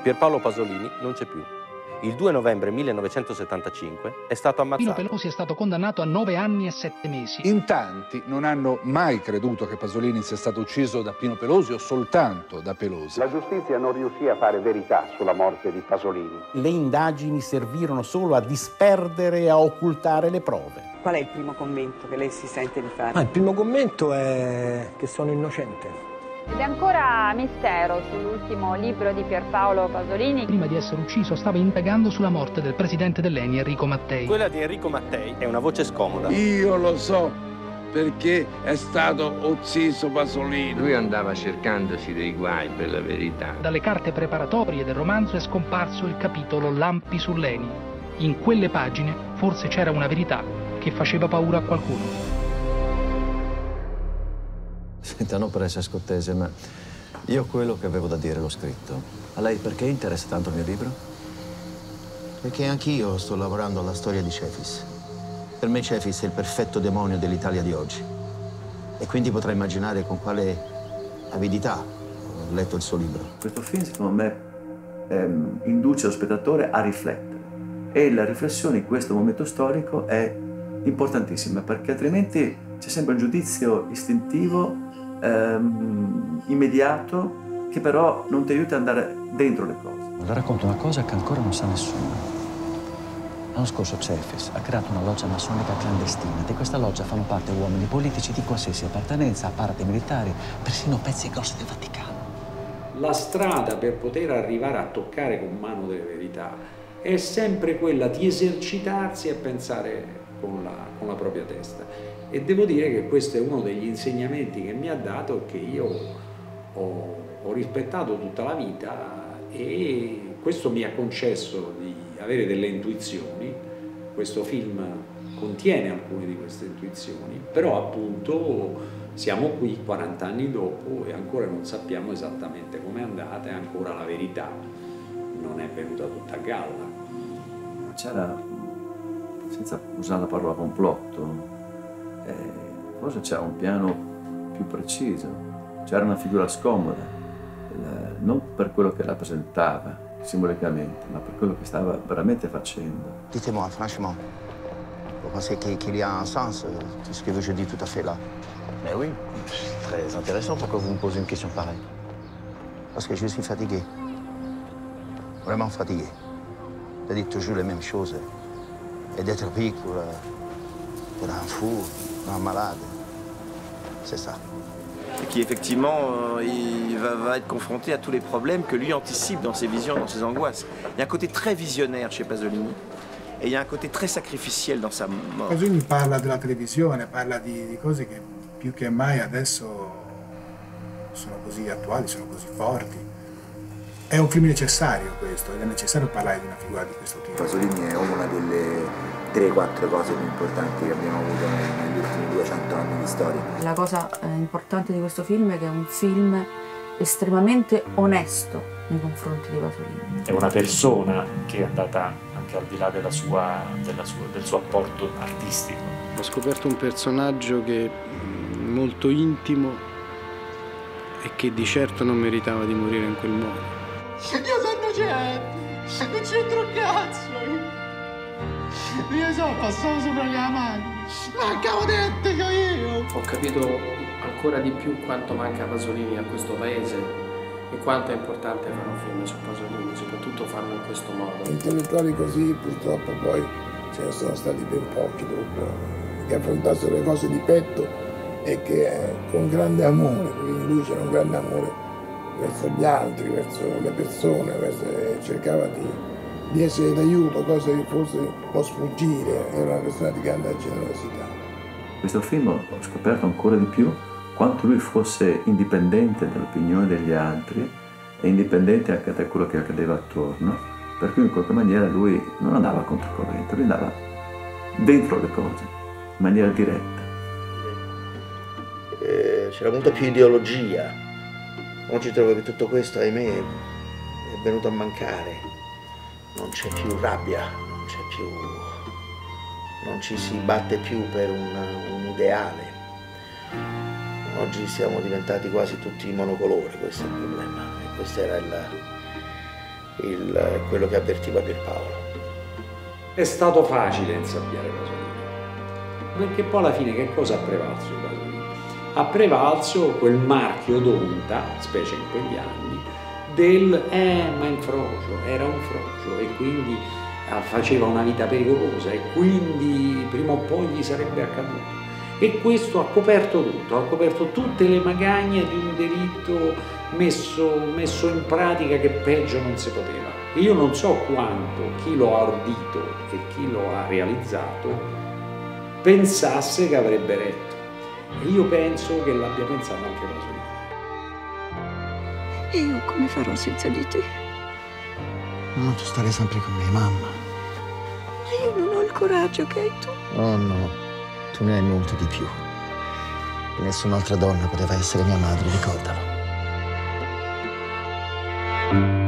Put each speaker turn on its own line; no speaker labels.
Pierpaolo Pasolini non c'è più. Il 2 novembre 1975 è stato ammazzato.
Pino Pelosi è stato condannato a 9 anni e 7 mesi.
In tanti non hanno mai creduto che Pasolini sia stato ucciso da Pino Pelosi o soltanto da Pelosi.
La giustizia non riuscì a fare verità sulla morte di Pasolini.
Le indagini servirono solo a disperdere e a occultare le prove.
Qual è il primo commento che lei si sente di fare?
Il primo commento è che sono innocente.
Ed è ancora mistero sull'ultimo libro di Pierpaolo Pasolini.
Prima di essere ucciso stava indagando sulla morte del presidente dell'ENI, Enrico Mattei.
Quella di Enrico Mattei è una voce scomoda.
Io lo so perché è stato ucciso Pasolini.
Lui andava cercandosi dei guai per la verità.
Dalle carte preparatorie del romanzo è scomparso il capitolo Lampi sull'ENI. In quelle pagine forse c'era una verità che faceva paura a qualcuno.
Senta, non per essere scortese, ma io quello che avevo da dire l'ho scritto. A lei perché interessa tanto il mio libro?
Perché anch'io sto lavorando alla storia di Cefis. Per me Cefis è il perfetto demonio dell'Italia di oggi. E quindi potrà immaginare con quale avidità ho letto il suo libro.
Questo film, secondo me, induce lo spettatore a riflettere. E la riflessione in questo momento storico è importantissima, perché altrimenti c'è sempre un giudizio istintivo immediato che però non ti aiuta ad andare dentro le cose.
Le racconto una cosa che ancora non sa nessuno. L'anno scorso Cefis ha creato una loggia massonica clandestina. Di questa loggia fanno parte uomini politici di qualsiasi appartenenza, apparati militari, persino pezzi grossi del Vaticano.
La strada per poter arrivare a toccare con mano delle verità è sempre quella di esercitarsi e pensare con la propria testa. E devo dire che questo è uno degli insegnamenti che mi ha dato, che io ho rispettato tutta la vita, e questo mi ha concesso di avere delle intuizioni. Questo film contiene alcune di queste intuizioni, però appunto siamo qui 40 anni dopo e ancora non sappiamo esattamente com'è andata, e ancora la verità non è venuta tutta a galla.
C'era, senza usare la parola complotto, forse c'era un piano più preciso, c'era una figura scomoda, non per quello che rappresentava simbolicamente, ma per quello che stava veramente facendo.
Dites-moi, franchement, vous pensez qu'il y a un sens, tout ce que je dis tout à fait là? Mais oui, c'est très intéressant. Pourquoi vous me posez une question pareille? Parce que je suis fatigué. Vraiment fatigué. De dire toujours les mêmes choses. Et d'être pris pour un fou, un malade. C'est ça.
Et qui effectivement il va être confronté à tous les problèmes que lui anticipe dans ses visions, dans ses angoisses. Il y a un côté très visionnaire chez Pasolini e il y a un côté très sacrificiel dans sa mort.
Pasolini parla della televisione, parla di cose che più che mai adesso sono così attuali, sono così forti. È un film necessario questo, ed è necessario parlare di una figura di questo tipo.
Pasolini è una delle 3-4 cose più importanti che abbiamo avuto negli ultimi 200 anni di storia.
La cosa importante di questo film è che è un film estremamente onesto nei confronti di Pasolini.
È una persona che è andata anche al di là del suo apporto artistico.
Ho scoperto un personaggio che è molto intimo e che di certo non meritava di morire in quel modo.
Io sono innocente, non c'entro un cazzo. Io passavo sopra la mano, mancavo detto io.
Ho capito ancora di più quanto manca Pasolini a questo paese e quanto è importante fare un film su Pasolini, soprattutto farlo in questo modo.
Intellettuali così purtroppo poi ce ne sono stati ben pochi, che affrontassero le cose di petto e che con grande amore, perché in lui c'era un grande amore verso gli altri, verso le persone, cercava di essere d'aiuto, cosa che forse può sfuggire, era una persona di grande generosità.
Questo film ho scoperto ancora di più quanto lui fosse indipendente dall'opinione degli altri e indipendente anche da quello che accadeva attorno, per cui in qualche maniera lui non andava controcorrente, lui andava dentro le cose, in maniera diretta.
C'era molta più ideologia. Oggi trovo che tutto questo, ahimè, è venuto a mancare. Non c'è più rabbia, non ci si batte più per un ideale. Oggi siamo diventati quasi tutti monocolore, questo è il problema. E questo era
quello che avvertiva Pierpaolo.
È stato facile insabbiare Pasolini, perché poi alla fine che cosa ha prevalso Pasolini? Ha prevalso quel marchio d'onta, specie in quegli anni, del ma in frocio, era un frocio e quindi faceva una vita pericolosa e quindi prima o poi gli sarebbe accaduto. E questo ha coperto tutto, ha coperto tutte le magagne di un delitto messo in pratica che peggio non si poteva. Io non so quanto chi lo ha ordito e chi lo ha realizzato pensasse che avrebbe retto. E io penso che l'abbia pensato anche Pasolini.
E io come farò senza di te?
No, tu starai sempre con me, mamma.
Ma io non ho il coraggio che hai tu.
Oh no, tu ne hai molto di più. Nessun'altra donna poteva essere mia madre, ricordalo.